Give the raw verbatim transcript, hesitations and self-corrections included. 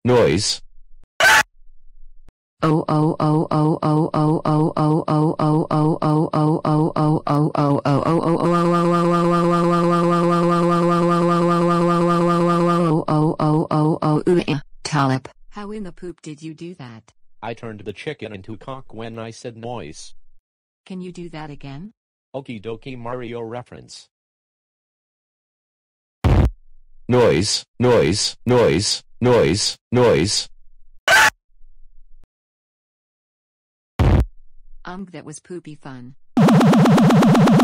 Noice. Oh oh oh oh oh oh oh oh oh oh oh oh oh oh oh oh oh oh Talib, how in the poop did you do that? I turned the chicken into cock when I said Noice. Can you do that again? Okie dokie Mario reference. Noice, noise, noise, noise, noise. Um, that was poopy fun.